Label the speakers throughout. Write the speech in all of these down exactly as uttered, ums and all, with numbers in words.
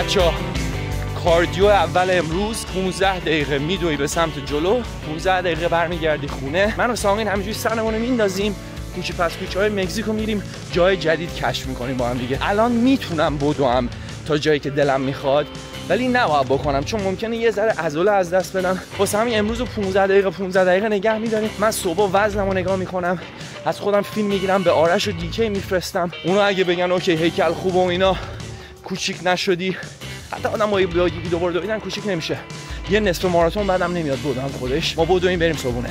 Speaker 1: بچه‌ها کاردیو اول امروز پونزده دقیقه میدوی به سمت جلو، پونزده دقیقه برمیگردی خونه. من و سامین همینجوری سرمون رو میندازیم کوچه پس کوچه های مکزیکو میریم جای جدید کشف میکنیم با هم دیگه. الان میتونم بدوم تا جایی که دلم میخواد ولی نباید بکنم چون ممکنه یه ذره عضله از دست بدم. واسه همین امروز رو پونزده دقیقه پونزده دقیقه نگه میداریم. من صبح وزنمو نگاه میکنم، از خودم فیلم میگیرم، به آرش و دیکی میفرستم. اونا اگه بگن اوکی هیکل خوبه و اینا، کوچیک نشدی، حتی آدم با یکی دو بار دویدن کوچیک نمیشه. یه نصف ماراتون بعدم نمیاد بدوم خودش. ما بدویم بریم صبحونه.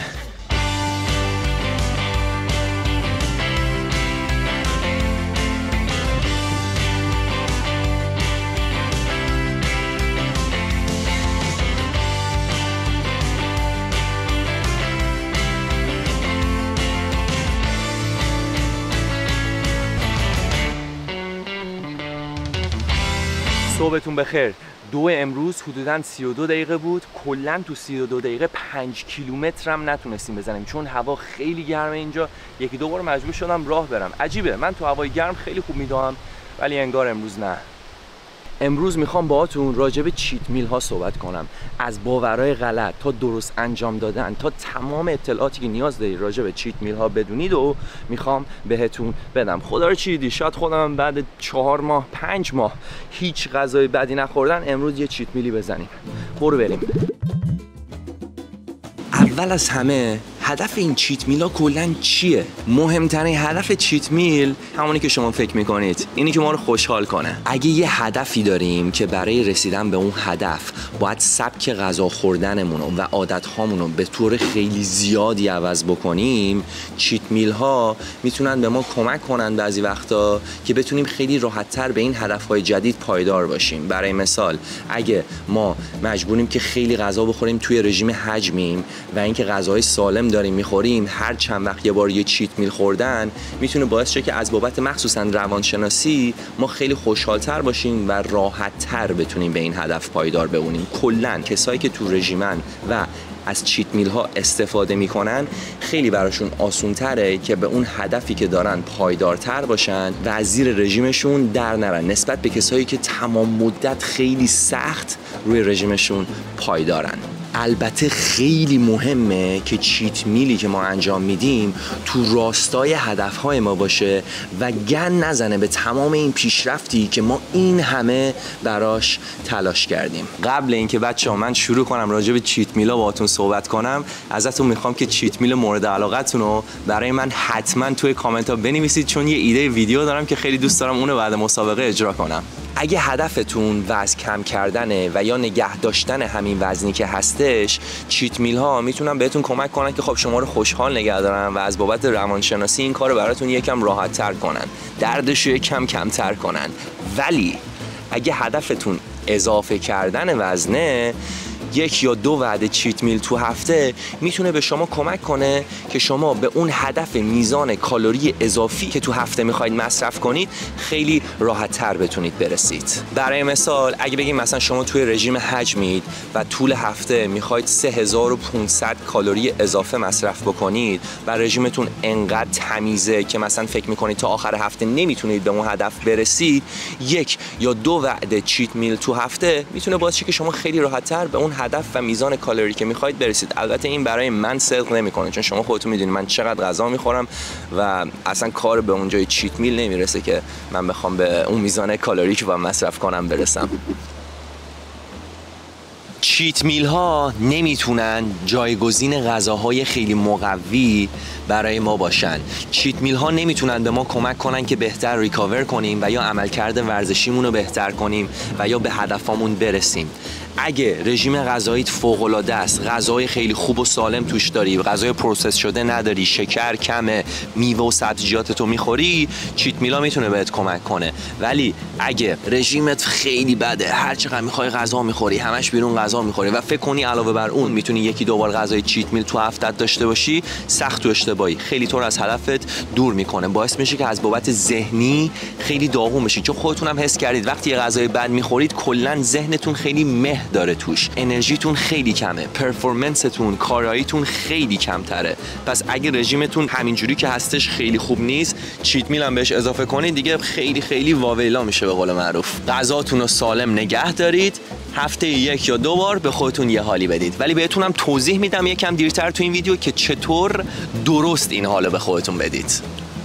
Speaker 1: صبحتون بخیر. دو امروز حدوداً سی و دو دقیقه بود. کلاً تو سی و دو دقیقه پنج کیلومتر هم نتونستیم بزنیم چون هوا خیلی گرمه اینجا. یکی دو بار مجبور شدم راه برم. عجیبه، من تو هوای گرم خیلی خوب میدوام ولی انگار امروز نه. امروز میخوام باهاتون راجع به چیت میل ها صحبت کنم، از باورهای غلط تا درست انجام دادن تا تمام اطلاعاتی که نیاز دارید راجع به چیت میل ها بدونید و میخوام بهتون بدم. خدا رو چیدی شاید خودم بعد چهار ماه پنج ماه هیچ غذای بدی نخوردن امروز یه چیت میلی بزنیم. برو بریم. اول از همه هدف این چیت میل ها کلا چیه؟ مهمترین هدف چیت میل همونی که شما فکر میکنید، اینی که ما رو خوشحال کنه. اگه یه هدفی داریم که برای رسیدن به اون هدف باید سبک غذا خوردنمون و عادت هامون رو به طور خیلی زیادی عوض بکنیم، چیت میل ها میتونن به ما کمک کنن بعضی وقتا که بتونیم خیلی راحت تر به این هدف های جدید پایدار باشیم. برای مثال اگه ما مجبوریم که خیلی غذا بخوریم، توی رژیم حجمیم و اینکه غذاهای سالم داریم میخوریم، هر چند وقت یه بار یه چیت میل خوردن میتونه باعث شه که از بابت مخصوصا روانشناسی ما خیلی خوشحالتر باشیم و راحتتر بتونیم به این هدف پایدار بمونیم. کلا کسایی که تو رژیمن و از چیت میل ها استفاده میکنن خیلی براشون آسون تره که به اون هدفی که دارن پایدارتر باشن و از زیر رژیمشون در نرن، نسبت به کسایی که تمام مدت خیلی سخت روی رژیمشون پایدارن. البته خیلی مهمه که چیت میلی که ما انجام میدیم تو راستای هدفهای ما باشه و گن نزنه به تمام این پیشرفتی که ما این همه براش تلاش کردیم. قبل اینکه بچه‌ها من شروع کنم راجع به چیت میلا باهاتون صحبت کنم، ازتون میخوام که چیت میل مورد علاقتون رو برای من حتما توی کامنت ها بنویسید چون یه ایده ویدیو دارم که خیلی دوست دارم اونو بعد مسابقه اجرا کنم. اگه هدفتون وزن کم کردنه و یا نگه داشتن همین وزنی که هستش، چیت میل ها میتونن بهتون کمک کنن که خب شما رو خوشحال نگه دارن و از بابت روانشناسی این کارو براتون یکم راحت تر کنن، دردش رو یکم کمتر کنن. ولی اگه هدفتون اضافه کردن وزنه، یک یا دو وعده چیت میل تو هفته میتونه به شما کمک کنه که شما به اون هدف میزان کالری اضافی که تو هفته میخواید مصرف کنید خیلی راحت تر بتونید برسید. برای مثال اگه بگیم مثلا شما توی رژیم حجمید و طول هفته میخواید سه هزار و پانصد کالری اضافه مصرف بکنید و رژیمتون انقدر تمیزه که مثلا فکر میکنید تا آخر هفته نمیتونید به اون هدف برسید، یک یا دو وعده چیت میل تو هفته میتونه باعث شه که شما خیلی راحت تر به اون هدف و میزان کالری که میخواید برسید. البته این برای من صدق نمیکنه چون شما خودتون میدونید من چقدر غذا میخورم و اصلا کار به اونجای چیت میل نمیرسه که من بخوام به اون میزان کالری که باید مصرف کنم برسم. چیت میل ها نمیتونن جایگزین غذاهای خیلی مقوی برای ما باشن. چیت میل ها نمیتونن به ما کمک کنن که بهتر ریکاور کنیم و یا عملکرد ورزشیمون رو بهتر کنیم و یا به هدفمون برسیم. اگه رژیم غذاییت فوق‌العاده است، غذای خیلی خوب و سالم توش داری، غذای پروسس شده نداری، شکر کمه، میوه و سبزیجاتتو میخوری، چیت میلا میتونه بهت کمک کنه. ولی اگه رژیمت خیلی بده، هر چقدر میخوای غذا میخوری، همش بیرون غذا میخوری و فکر کنی علاوه بر اون میتونی یکی دو بار غذای چیت میل تو هفته‌ت داشته باشی، سخت و اشتباهی، خیلی طور از هدفت دور میکنه. باعث میشه که از بابت ذهنی خیلی داغون بشی، چون خودتون هم حس کردید وقتی یه غذای بد میخورید کلا ذهنتون خیلی مه داره توش. انرژیتون خیلی کمه، پرفورمنستون، کاراییتون خیلی کمتره. پس اگه رژیمتون همینجوری که هستش خیلی خوب نیست، چیت میل هم بهش اضافه کنید دیگه خیلی خیلی واویلا میشه به قول معروف. غذاتون رو سالم نگه دارید، هفته یک یا دو بار به خودتون یه حالی بدید. ولی بهتونم توضیح میدم یکم دیرتر تو این ویدیو که چطور درست این حالو به خودتون بدید.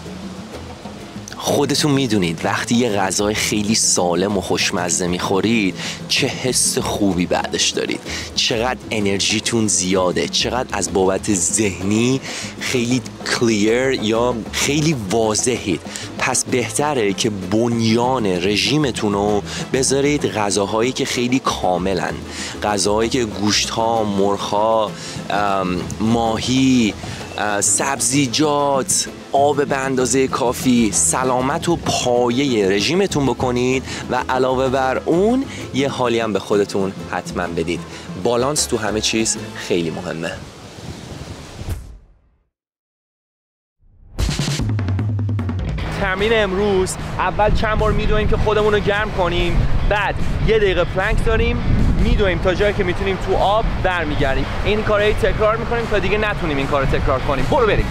Speaker 1: خودتون میدونید وقتی یه غذای خیلی سالم و خوشمزه میخورید چه حس خوبی بعدش دارید، چقدر انرژیتون زیاده، چقدر از بابت ذهنی خیلی کلیر یا خیلی واضحید. پس بهتره که بنیان رژیمتون رو بذارید غذاهایی که خیلی کاملن، غذاهایی که گوشت‌ها، مرغ‌ها، ماهی، سبزیجات، آب به اندازه کافی، سلامت و پایه رژیمتون بکنید و علاوه بر اون یه حالی هم به خودتون حتما بدید. بالانس تو همه چیز خیلی مهمه. تمرین امروز اول چند بار میدویم که خودمون رو گرم کنیم، بعد یه دقیقه پلانک داریم، میدویم تا جایی که میتونیم تو آب برمیگردیم. این کارو تکرار میکنیم تا دیگه نتونیم این کارو تکرار کنیم. برو بریم.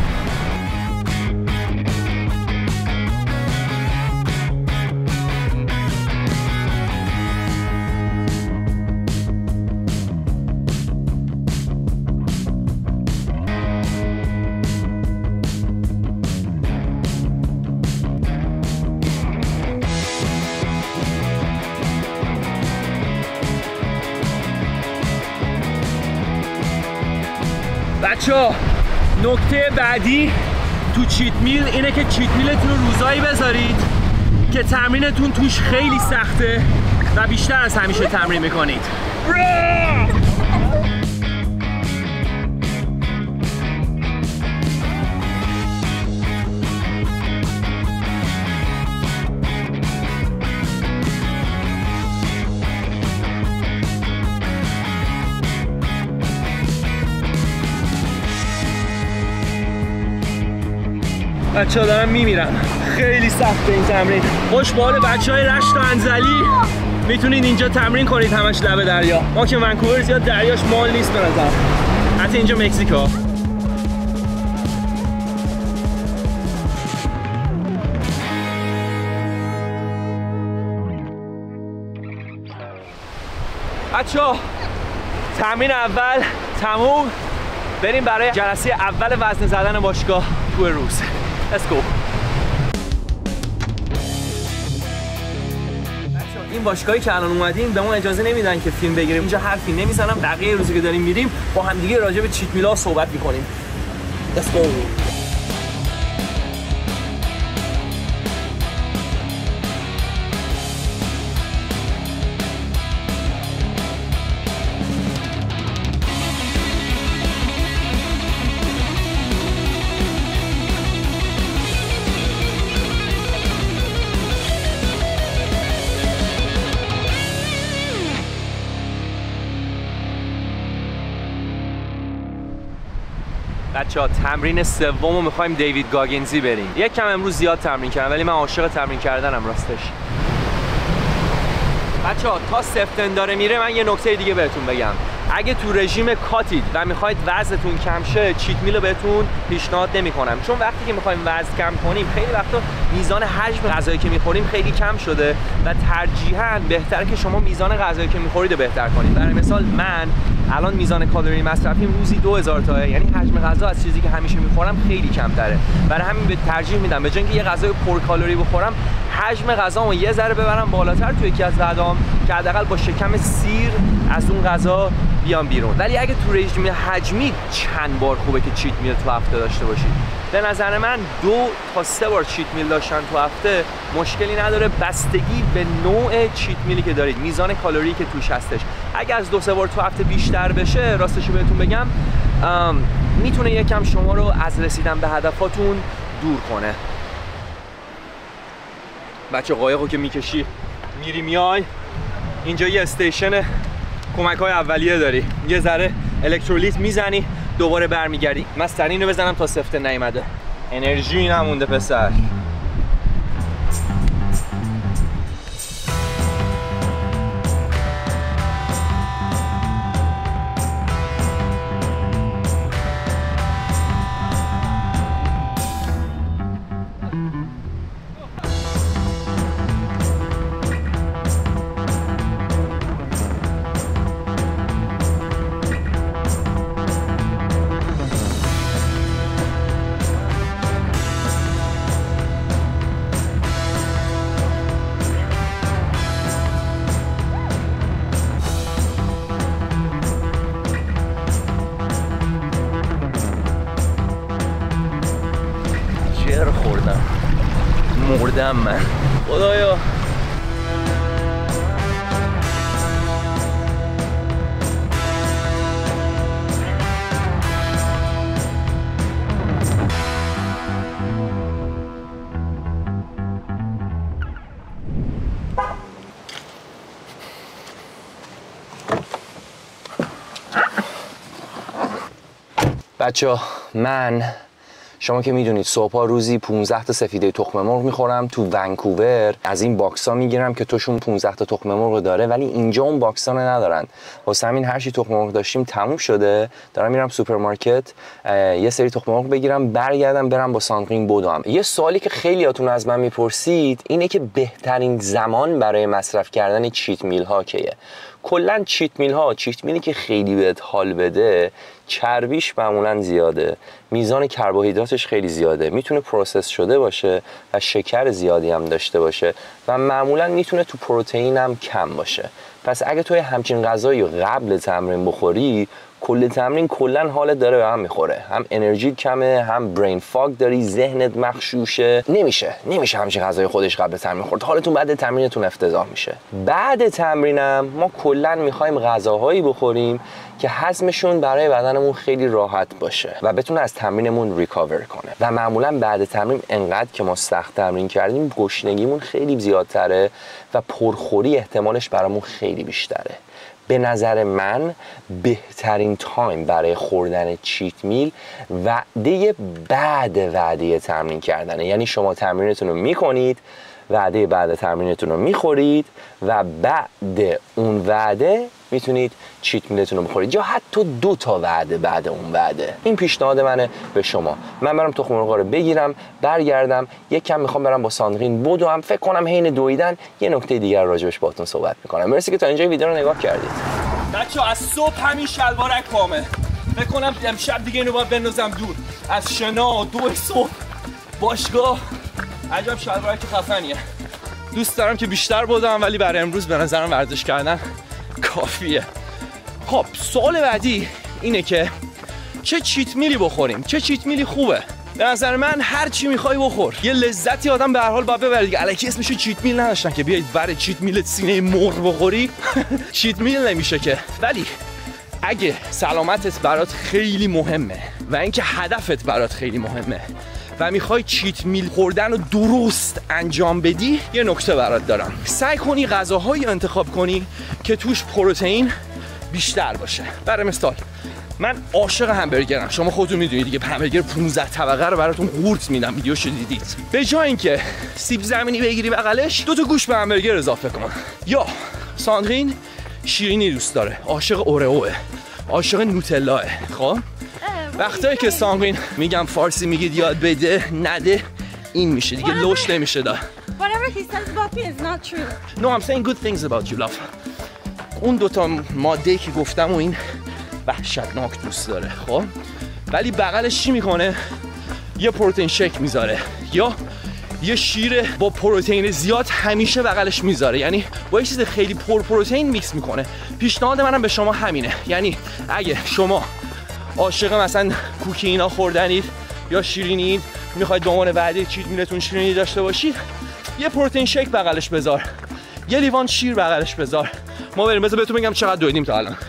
Speaker 1: بچه‌ها نکته بعدی تو چیت میل اینه که چیت میلتون رو روزایی بذارید که تمرینتون توش خیلی سخته و بیشتر از همیشه تمرین میکنید. بچه ها دارم میمیرم، خیلی سخته این تمرین. خوش به حال بچه های رشت و انزلی، میتونید اینجا تمرین کنید همش لب دریا. ما که ونکوور زیاد دریاش مال نیست به نظر، حتی اینجا مکزیکو. بچه ها تمرین اول تموم، بریم برای جلسه اول وزن زدن باشگاه تو روز. Let's go. این باشگاهی که الان اومدیم به ما اجازه نمیدن که فیلم بگیریم. اینجا حرفی نمیزنم، بقیه روزی که داریم میریم با همدیگه راجع به چیت میلا صحبت میکنیم. Let's go. بچه‌ها تمرین سوم رو می‌خوایم دیوید گاگنزی بریم. یک کم امروز زیاد تمرین کردم ولی من عاشق تمرین کردنم راستش. بچه‌ها تا سفتن داره میره من یه نکته دیگه بهتون بگم. اگه تو رژیم کاتید و میخواید وزنتون کم شه، چیت میل رو بهتون پیشنهاد نمی‌کنم، چون وقتی که می‌خوایم وزن کم کنیم خیلی وقتا میزان حجم غذایی که می‌خوریم خیلی کم شده و ترجیحاً بهتره که شما میزان غذایی که می‌خورید رو بهتر کنید. برای مثال من الان میزان کالری مصرفیم روزی دو هزار تا، یعنی حجم غذا از چیزی که همیشه می‌خورم خیلی کمتره. برای همین به ترجیح میدم به جای اینکه یه غذای پر کالری بخورم، حجم غذامو یه ذره ببرم بالاتر توی یکی از وعده‌ام که حداقل با شکم سیر از اون غذا بیام بیرون. ولی اگه تو رژیم حجمی چند بار خوبه که چیت میل تو هفته داشته باشید. به نظر من دو تا سه بار چیت میل داشتن تو هفته مشکلی نداره، بستگی به نوع چیت میلی که دارید، میزان کالری که توش هستش. اگه از دو سه بار تو هفته بیشتر بشه، راستش رو بهتون بگم میتونه یکم شما رو از رسیدن به هدفاتون دور کنه. بچه قایقو که میکشی میری میای، اینجا یه استیشن کمک های اولیه داری، یه ذره الکترولیت میزنی دوباره برمیگردی. من سرینو بزنم تا سفته نیومده، انرژی نمونده پسر. خوردم، مردم من خدایا. بچه ها، من شما که میدونید صبحا روزی پونزده تا سفیده تخم مرغ میخورم تو ونکوور. از این باکس ها میگیرم که توشون پونزده تا تخم مرغ داره، ولی اینجا اون باکس ها ندارن. واسه همین هر چی تخم مرغ داشتیم تموم شده. دارم میرم سوپرمارکت یه سری تخم مرغ بگیرم، برگردم برم با ساندرین بدوم. یه سوالی که خیلیاتون از من میپرسید اینه که بهترین زمان برای مصرف کردن چیت میل ها کیه؟ کلا چیت میل ها، چیت میلی که خیلی بهت حال بده، چربیش معمولا زیاده، میزان کربوهیدراتش خیلی زیاده، میتونه پروسس شده باشه و شکر زیادی هم داشته باشه و معمولا میتونه تو پروتئین هم کم باشه. پس اگه توی همچین غذایی قبل تمرین بخوری، کل تمرین کلا حالت داره به هم میخوره، هم انرژی کمه، هم برین فاگ داری، ذهنت مخشوشه. نمیشه نمیشه همچین غذای خودش قبل تمرین خورد. حالتون بعد تمرینتون افتضاح میشه. بعد تمرینم ما کلا میخوایم غذاهایی بخوریم که هضمشون برای بدنمون خیلی راحت باشه و بتونه از تمرینمون ریکاور کنه. و معمولا بعد تمرین انقدر که ما سخت تمرین کردیم گشنگیمون خیلی زیادتره و پرخوری احتمالش برامون خیلی بیشتره. به نظر من بهترین تایم برای خوردن چیت میل وعده بعد وعده تمرین کردنه. یعنی شما تمرینتون رو میکنید، وعده بعد تمرینتون رو میخورید و بعد اون وعده میتونید چیت میلتون رو بخورید، یا حتی دو تا وعده بعد اون وعده. این پیشنهاد منه به شما. من برم تخم مرغ رو بگیرم، برگردم یکم میخوام برم با ساندرین بدوم. فکر کنم حین دویدن یه نکته دیگر راجبش باهاتون صحبت میکنم. مرسی که تا اینجا ویدیو رو نگاه کردید.
Speaker 2: بچه‌ها از صبح همین شلوارک پامه. فکر کنم امشب دیگه اینو باید بندازم دور. از شنا دو صبح باشگاه. عجب شلوارک خفنیه. دوست دارم که بیشتر بدوم، ولی برای امروز به نظرم ورزش کردن کافیه. خب سوال بعدی اینه که چه چیت میلی بخوریم؟ چه چیت میلی خوبه؟ به نظر من هر چی میخوای بخور. یه لذتی آدم به هر حال باید ببره دیگه. الکی اسمش چیت میل نداشتن که بیاید برای چیت میل سینه مرغ بخوری. چیت میل نمیشه که. ولی اگه سلامتت برات خیلی مهمه و اینکه هدفت برات خیلی مهمه و میخوای چیت میل خوردن رو درست انجام بدی، یه نکته برات دارم. سعی کنی غذاهایی انتخاب کنی که توش پروتئین بیشتر باشه. برای مثال من عاشق همبرگرم. شما خودتون میدونید دیگه، همبرگر پانزده طبقه رو براتون قورت میدم، ویدیوشو دیدید. به جای اینکه سیب زمینی بگیری بغلش، دو تا گوش به همبرگر اضافه کن. یا ساندرین شیرینی دوست داره، عاشق اورئوه، عاشق نوتلاه. خب وقتایی که ساندرین میگم فارسی میگید یاد بده نده، این میشه دیگه، لوش نمیشه دا.
Speaker 3: Whatever he says about me is not true.
Speaker 2: No, I'm saying good things about you, love. اون دوتا ماده‌ای که گفتم و این وحشتناک دوست داره. خب ولی بغلش چی میکنه؟ یه پروتئین شیک میذاره یا یه شیر با پروتئین زیاد همیشه بغلش میذاره، یعنی با یه چیز خیلی پر پروتئین میکس میکنه. پیشنهاد منم به شما همینه. یعنی اگه شما عاشق مثلا کوکی اینا خوردنید یا شیرینید، میخواید به عنوان وعده چیت میلتون شیرینی داشته باشید، یه پروتئین شیک بغلش بذار، یه لیوان شیر بغلش بذار. ما بریم. بذار بهتون بگم چقدر دویدیم تا الان.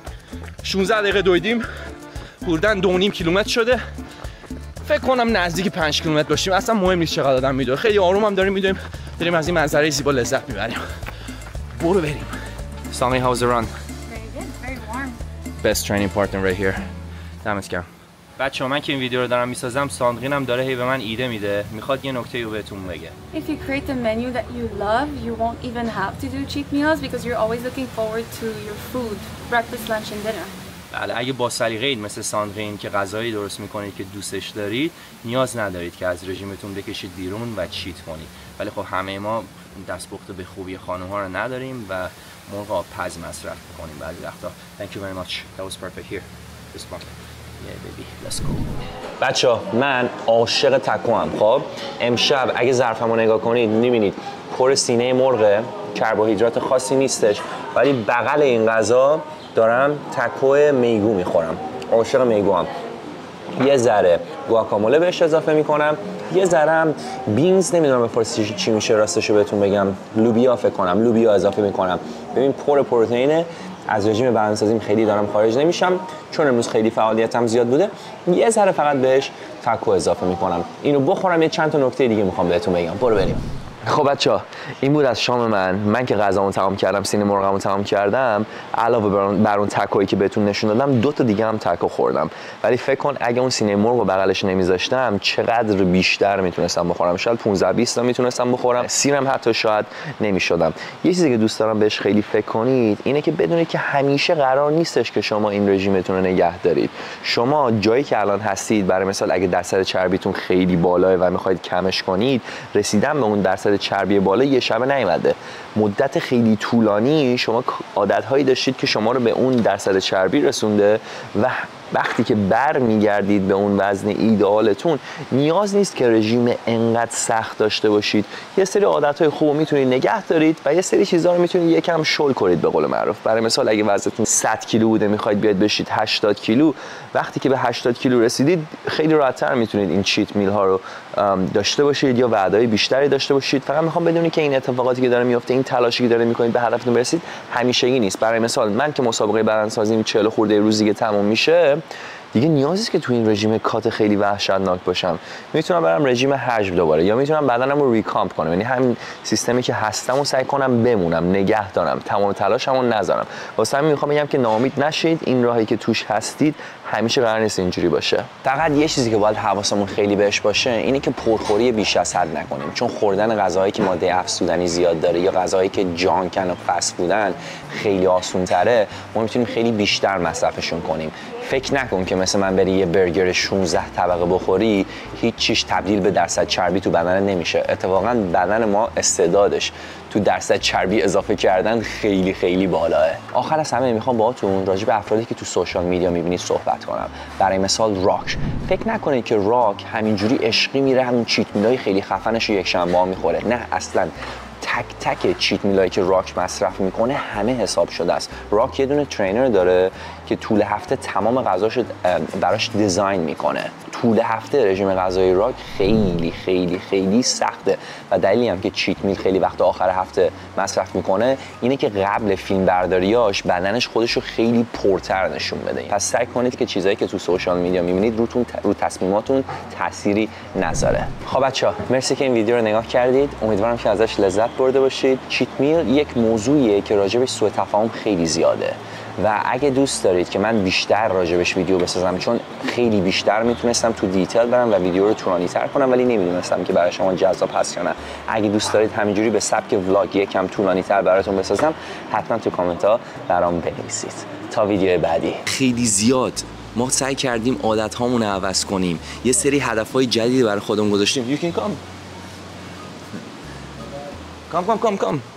Speaker 2: شانزده دقیقه دویدیم، حدوداً دو و نیم کیلومتر شده. فکر کنم نزدیک پنج کیلومتر باشیم. اصلا مهم نیست چقدر آدم میدوه، خیلی آروم هم داریم میدویم، داریم از این منظره زیبا لذت میبریم. برو بریم. Sami, how's the run?
Speaker 3: Very good, very warm.
Speaker 2: Best training partner right here. دمت گرم. بچه‌ها من که این ویدیو رو دارم میسازم، ساندرینم داره هی به من ایده میده، میخواد یه نکته رو بهتون بگه.
Speaker 3: If you create the menu that you love, you won't even have to do cheat meals because you're always looking forward to your food, breakfast, lunch and dinner.
Speaker 2: بله اگه با سلیقه‌اید مثل ساندرین که غذایی درست میکنید که دوستش دارید، نیاز ندارید که از رژیمتون بکشید بیرون و چیت کنید. ولی خب همه ما دستپخت به خوبی خانم‌ها رو نداریم و مرغ آبپز مصرف می‌کنیم بعضی وقتا. Thank you very much. That was perfect here. This one. Yeah baby, let's go.
Speaker 1: بچه‌ها من عاشق تکو ام. خب امشب اگه ظرفمو نگاه کنید می‌بینید پر سینه مرغ، کربوهیدرات خاصی نیستش، ولی بغل این غذا دارم تکو میگو میخورم. عاشق میگو ام. یه ذره گواکاموله بهش اضافه میکنم، یه ذره هم بینز، نمیدونم بپرسید چی میشه راستشو بهتون بگم، لوبیا فکر کنم، لوبیا اضافه میکنم. ببین پر پروتئینه. از رژیم بدنسازیم خیلی دارم خارج نمیشم چون امروز خیلی فعالیتم زیاد بوده. یه ذره فقط بهش فکو اضافه میکنم. اینو بخورم یه چند تا نکته دیگه میخوام بهتون بگم. برو بریم. خب بچه‌ها این بود از شام من. من که غذامو تمام کردم، سینه مرغمو تمام کردم، علاوه بر اون تکویی که بهتون نشون دادم دو تا دیگه هم تکو خوردم. ولی فکر کن اگه اون سینه مرغ رو بغلش نمیذاشتم چقدر بیشتر میتونستم بخورم. شاید پانزده بیست تا میتونستم بخورم، سیرم حتی شاید نمیشدم. یه چیزی که دوست دارم بهش خیلی فکر کنید اینه که بدونید که همیشه قرار نیستش که شما این رژیمتون رو نگه دارید. شما جایی که الان هستید، برای مثال اگه درصد چربیتون خیلی بالاه و میخواید کمش کنید، رسیدن به اون درصد چربی بالا یه شبه نیومده. مدت خیلی طولانی شما عادت‌هایی داشتید که شما رو به اون درصد چربی رسونده و وقتی که بر میگردید به اون وزن ایدئالتون نیاز نیست که رژیم انقدر سخت داشته باشید. یه سری عادت‌های خوب میتونید نگه دارید و یه سری چیزا رو میتونید یکم شل کنید به قول معروف. برای مثال اگه وزنتون صد کیلو بوده میخواید بیاد بشید هشتاد کیلو، وقتی که به هشتاد کیلو رسیدید خیلی راحت‌تر میتونید این چیت میل ها رو داشته باشید یا وعده‌های بیشتری داشته باشید. فقط میخوام بدونید که این اتفاقاتی که داره میفته، این تلاشی که داره میکنید به هدفتون برسید همیشگی نیست. برای مثال من که مسابقه بدنسازی چهل خورده روزی که تموم میشه دیگه نیازی نیست که تو این رژیم کات خیلی وحشتناک باشم. میتونم برم رژیم حجم دوباره یا میتونم بدنم رو ریکامپ کنم، یعنی همین سیستمی که هستم و سعی کنم بمونم، نگه دارم، تمام تلاشمو نذارم. واسه همین میخوام بگم که ناامید نشید. این راهی که توش هستید همیشه قرار نیست اینجوری باشه. فقط یه چیزی که باید حواسمون خیلی بهش باشه اینه که پرخوری بیش از حد نکنیم، چون خوردن غذاهایی که ماده افزودنی زیاد داره یا غذاهایی که جانکن و فست فودن خیلی آسان‌تره، ما میتونیم خیلی بیشتر مصرفشون کنیم. فکر نکن که مثل من بری یه برگر شانزده طبقه بخوری هیچ چیز تبدیل به درصد چربی تو بدن نمیشه. اتفاقا بدن ما استعدادش تو درصد چربی اضافه کردن خیلی خیلی بالاه. آخر از همه میخوام باهاتون راجع به افرادی که تو سوشال میدیا میبینید صحبت کنم. برای مثال راک. فکر نکنید که راک همینجوری عشقی میره همون چیت میلای خیلی خفنش رو یک شنبه ها میخوره. نه اصلا. تک تک چیت میلایی که راک مصرف میکنه همه حساب شده است. راک یه دونه ترینر داره که طول هفته تمام غذاشو براش دیزاین میکنه. طول هفته رژیم غذایی راک خیلی خیلی خیلی سخته و دلیلی هم که چیت میل خیلی وقت آخر هفته مصرف میکنه اینه که قبل فیلم برداریاش بدنش خودشو خیلی پرتر نشون بده. پس سعی کنید که چیزایی که تو سوشال میدیا میبینید روتون رو تصمیماتون تأثیری نذاره. خب بچه‌ها مرسی که این ویدیو رو نگاه کردید. امیدوارم که ازش لذت برده باشید. چیت میل یک موضوعیه که راجبش سوء تفاهم خیلی زیاده و اگه دوست دارید که من بیشتر راجبش ویدیو بسازم، چون خیلی بیشتر میتونستم تو دیتیل برم و ویدیو رو طولانی تر کنم ولی نمیدونستم که برای شما جذاب هست یا نه. اگه دوست دارید همینجوری به سبک ولاگ یکم طولانی تر براتون بسازم حتما تو کامنت ها برام بنویسید. تا ویدیو بعدی. خیلی زیاد ما سعی کردیم عادت هامون رو عوض کنیم، یه سری هدفهای جدید برای خودمون گذاشتیم. You can come. Come come come come